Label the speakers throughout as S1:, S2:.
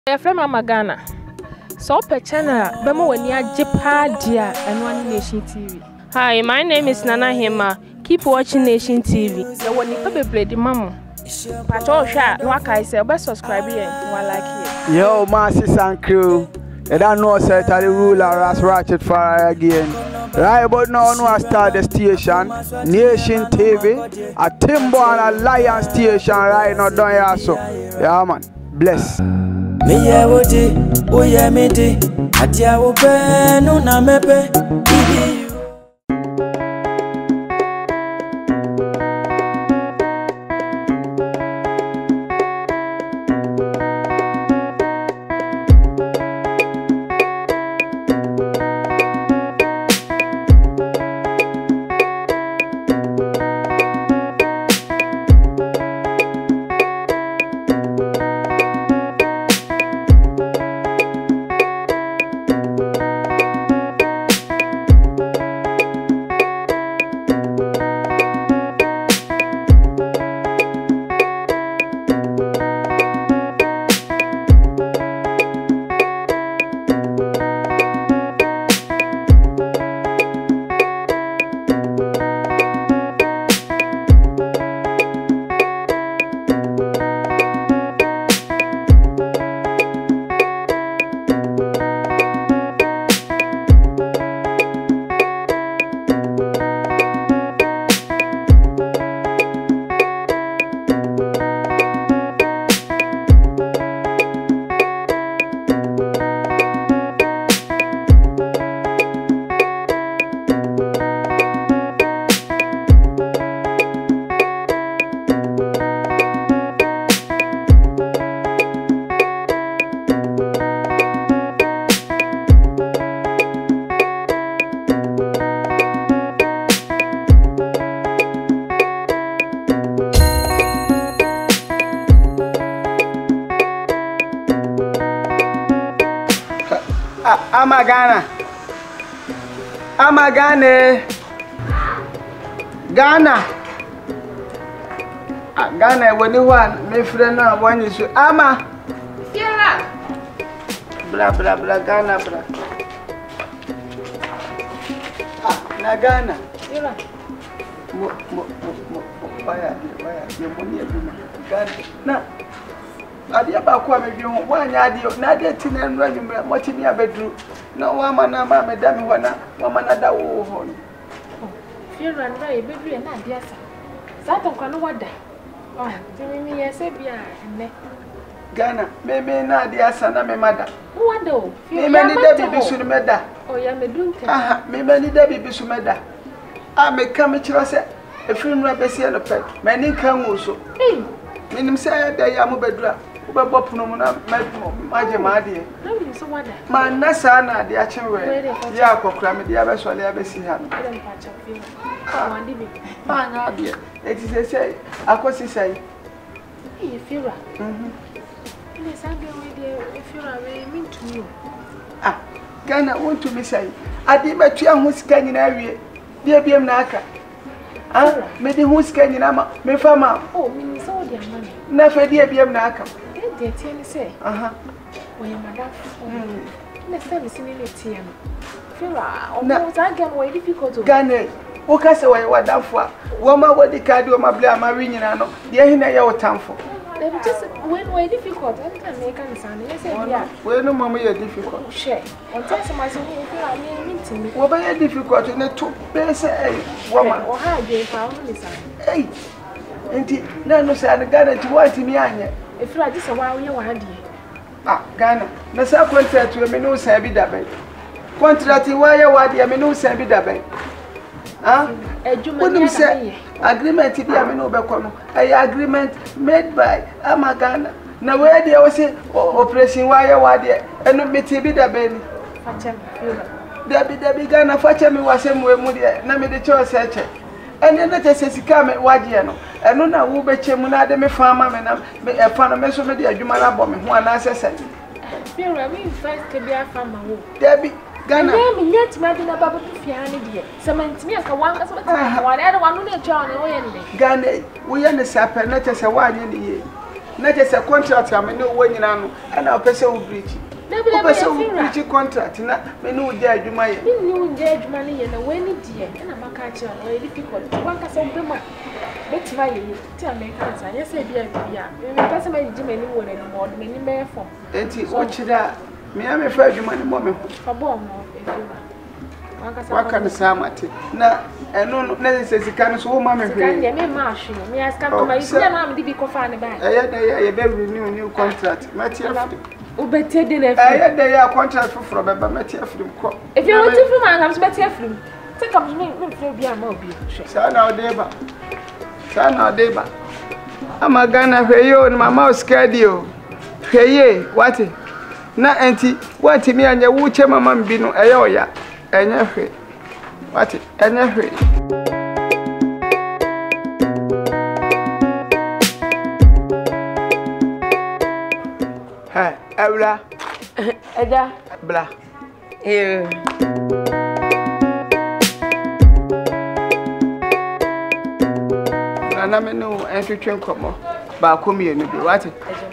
S1: From Mama Ghana. So channel Bemo when you Japadia and One Nation TV. Hi, my name is Nana Hema. Keep watching Nation TV. The one you play the mama. But all shot, no I say, but subscribe here while like it.
S2: Yo, masses and crew. You don't know certainly ruler as ratchet fire again. Right about now, I start the station, Nation TV, a Timbo and a Lion station right now down here so. Yeah man, bless.
S3: Me ye wote, o ye mete, atia wo pe no na mepe, ibi.
S2: Ghana. Ghana, when you want, my friend, one is Ama.
S1: Yeah.
S2: Blah blah blah, Ghana, blah. Na Ghana.
S1: Yeah.
S2: Why, your money, Ghana. No. Adi abakwa mebi ho wanya adi na adi tina nra nwumra motimi abedru na wa mana ma medami hona wa mana da wo ho no
S1: Fiera nra ebedru na adi asa Satan kwa no wada timi yese bia enne
S2: Ghana me na adi asa na me mada
S1: wada o
S2: me ni da bibi su meda
S1: ya medunte
S2: me ni da bibi su meda me kam kiro se efiri nra besi no pet me ni kan wo so minim se da ya mo bedru Baba Puno na maje maadie. Ma nasa na ade achewe. Ya akokra me dia be so le abesi ha no. Anya ade. Eti say akosi say.
S1: E Fiera. Ile sange we de Fiera we mean to you.
S2: Ghana want to me say. Ade betu ho sika nyina awie. Dia biem na aka. Me di ho sika nyina ma. Me fama.
S1: Me so dia mama.
S2: Na fe dia biem na aka.
S1: They tell me say, when madam, let's tell me, singing it here. Fiera, almost again, way difficult to
S2: Ghana. Oka se way what down for. Woma what the card or my blah marine, the Ahina your time for.
S1: Just when way difficult, I can make an son. Yes, yeah.
S2: Well, no, Mamma, you're difficult.
S1: Share and tell some myself, I mean to me.
S2: What are you difficult in the two base, woman
S1: or how they found this?
S2: Hey, and no, sir, the Ghana to want me on. If
S1: you are just a while, you are
S2: Ghana. The same contract to a menu sabi dabe. Contract why you are the menu sabi dabe. When you say agreement to the amino becono, agreement made by Ghana. Now where they was operation why you are there and not me to be the belly. Debbie Ghana Fatcher me was some way moody, Name the choice search. And then let us say, come at Wagiano. And no, now who bet Chemunade me farmer and a fan of Mesomedia, you might have bomb one answer.
S1: Fiera, we first to be a farmer.
S2: Debbie, Ghana.
S1: Me yet imagine about the Fiani. Cement me as a one, whatever one will tell me.
S2: Ghana, we are the sapper, not as a 1 year. na je se contract am ne wo nyina no na opese wo breach opese wo breach contract na me ne wo di adwuma ye
S1: me ne wo di adwuma ne ye na we ni die na maka a kire no difficult wan ka se be ma betima ye ti American sa ye se bia me pese ma ji mani wo na ni mo de mani me fo
S2: enti o chira me am fa adwuma ne mo me ho
S1: abo mo efira
S2: waka ne samate na eno na se sika no so wo ma me hwe
S1: sika me ma ahwe no me aska to ma yi na am de bi ko fa ne ba
S2: ye be renew contract mati afri
S1: ubete de na afri
S2: de ya contract for beba mati afri ko
S1: if you want to from am so mati afri take am me free bia ma obi
S2: sa na odeba ama Ghana hweyo ni mama oskadio hweye wati na enti wati mi anya wuche mama mbinu eyo ya enye hwe wati enye hwe ha ebla
S1: eja
S2: bla na me no entwetwe nkomo ba komienu bi wati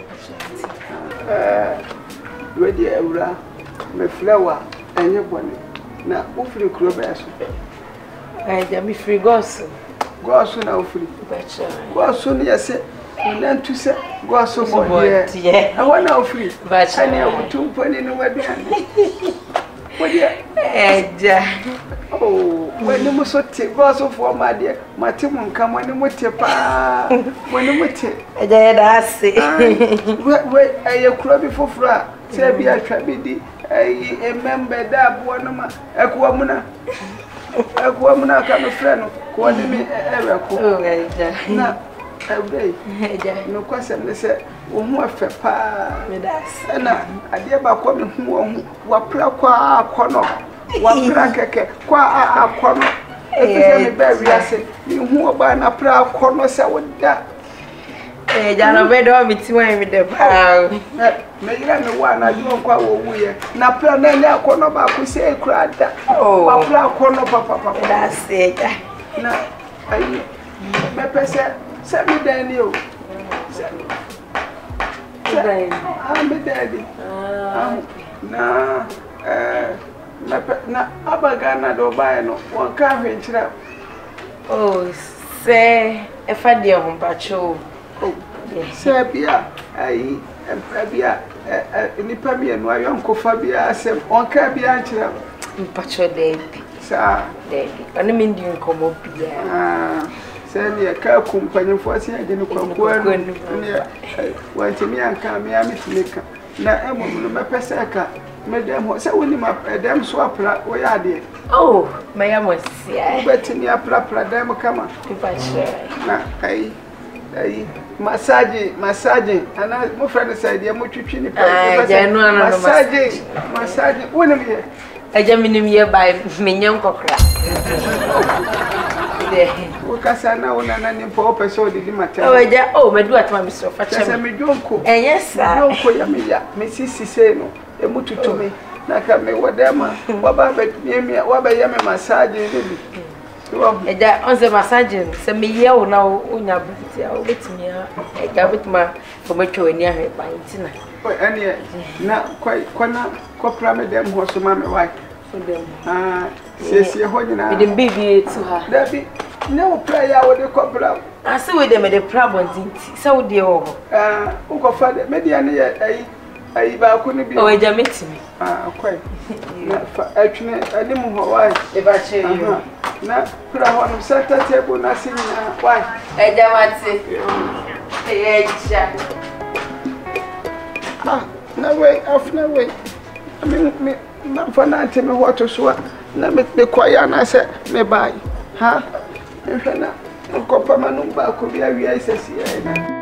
S2: wedi ewra me flower enye bone na ufiri kuro ba so
S1: ja mi free gosu
S2: na ufiri gosu ne yese na ntuse gosu bode na ufiri ani abutumpo ni no waduane wodi
S1: eja
S2: wani musote gosu fo made mate mu nka wani mote pa wani mote
S1: eja ya da ase
S2: we aye kuro bi fofura se bi atwa bi di emembe da abo no ma ekuwa muna ka no frɛ no ko de me ewe ko na ewdei no kwasem ne sɛ wo hu afa pa na ade ba ko me hu wo hu wa pra kwa akɔno wa pra keke kwa akɔno efese me ba wiase me hu oba na pra akɔno sɛ wo da
S1: jana bedo mitima mi de pa
S2: me ira me wa na jo kwa wo wuye na pra na le akɔno ba ko se ekura da wa pra akɔno papa
S1: da se ja
S2: na ayi me pese se mi dani o se dani me dani na na abaga na do bae no won ka hwenchira
S1: se e fa de ho mpacho
S2: se bia ai bia nipa mi enu ayonko fa bia asem on ka bia nchira
S1: mpacho de
S2: sa
S1: de ani mi ndi nkomo bia
S2: se ne ka kumpanyefo asen age ne kwakuwa ne wanti mi anka mi amituleka na emom no mepese ka medem ho se woni ma dem so apra wo ya de
S1: maya mosia
S2: betini apra dem kama
S1: mpacho
S2: na ai massage ana mo friend side ya mo twitwi ni pa massage woni mi
S1: eja minim ye by menyen kokra
S2: o kasa na wona na ni po person de di matter
S1: eja medu atma mi so fa chem
S2: kasa me jonko
S1: enyesa
S2: jonko ya me sisi no emu tutumi na ka me wodema waba be mi waba ye me massage ni bi
S1: eja onze massage se me ye wo na onya briti a obetimi a eja betuma fo metwo ani ahwe ba ntina
S2: ene na kwana kopra me dem ho so ma me wai
S1: so dem
S2: sie ho nyina
S1: dem bibi etu ha
S2: dabi ne wo pra ya wo de kopra
S1: ase we dem de pra bontinti se wo de wo ho
S2: wo fa de media ne ye ayi ba ko ne bi
S1: eja metimi
S2: kwai na fa atwene anim ho wai
S1: e ba che
S2: na pra ho no center table na sinya wai
S1: eja mate eja
S2: na way afna way me na fana teme hoto so na me kwaya na se me bai ha nhwe na nkopa manu ba ko bia wi isesi na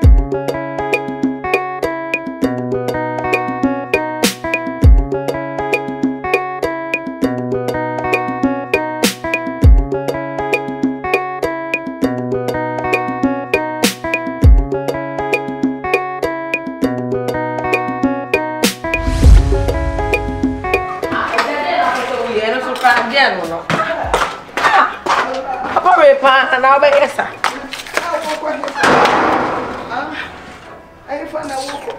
S1: no apa we pa na ba yesa
S2: I found a walk.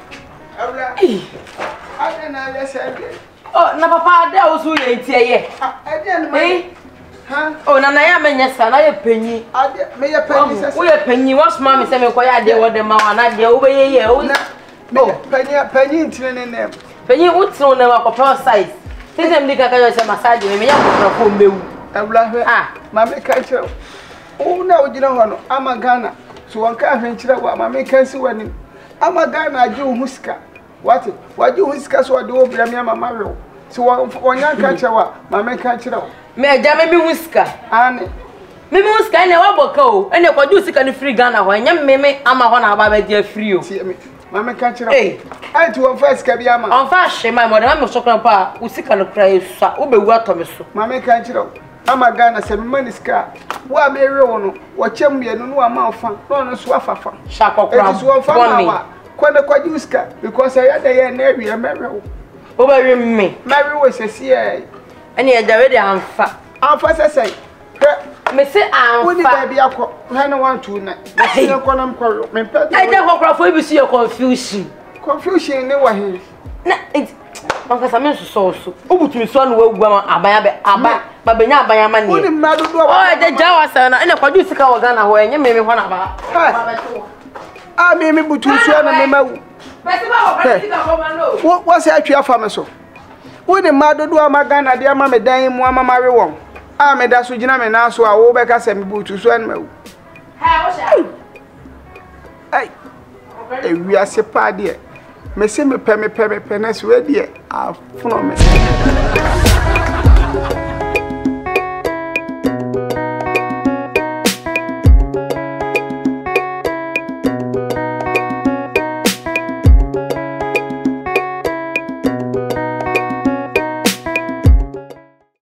S2: I don't know, yes, I did.
S4: Oh, na papa, there was who you here.
S2: I didn't.
S4: Oh, na ya menya sana ye penyi.
S2: Me ya penyi sasa.
S4: Wo ye penyi, what's mommy say me ko ya de wo de ma wana de wo be ye wo.
S2: Penyi ntine ne.
S4: Penyi utro na akopro size. Tizem di kaka yo say massage me ya ko fo mbewu.
S2: Awla hwe. Ma me ka kire. O na ogina ho no ama Ghana. So wonka ahwe kire wa ma me ka si wani. Ama Ghana age huska. What? Waje huska so de wo bra me ama mawe. So wonya ka kire wa ma me ka kire.
S4: Me aja me bi huska.
S2: Ane.
S4: Me bi huska ene wa boka o. Ene kwaju huska ni free Ghana ho. Enya me ama ho na aba ba dia free o.
S2: Mama can't tell you. I to one first Kabiama.
S4: On fast, my mother, I'm so grandpa, who sick and cry, Ube water.
S2: Mamma can't tell you. I'm a Ghana, 7 months car. Why, Mary, what champion, no amount fun, no swaffa.
S4: Shako,
S2: it's one for quite a quaduska, because I had a navy a Mary.
S4: Over me. Mary
S2: was a CA.
S4: And yet, already I'm fat.
S2: I'll first say,
S4: me say I'm
S2: fat. I don't want to. I don't
S4: want to see your confusion.
S2: Confusion, no one.
S4: Uncle Samuel so. Ubutumi so no wagu aba babenya abanya mane.
S2: Woni mmadu do.
S4: Oh, the Jawa sana. Ene kwaju sika wo Ghana ho enye me ho na ba.
S2: Ah, me butu so na me mawu.
S4: Bese ba ho sika ho ma no.
S2: Wo se atwe afa me so. Woni mmadu do ama Ghana de ama me dan mu ama mare won. Ah, me da so gina me na so a wo be ka se me butu so na mawu.
S4: Ha, wo sha.
S2: Ai. Ewi ase pa de. Me se me pe na so we de a funo me.